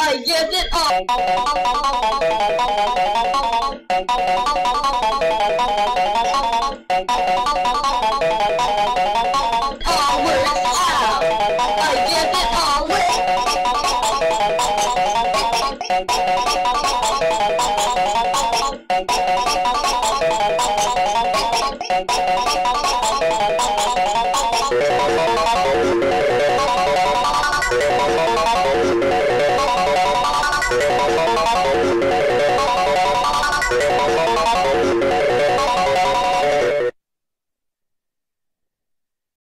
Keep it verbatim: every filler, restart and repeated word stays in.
I give it all. All works out. I give it all away. Thank you.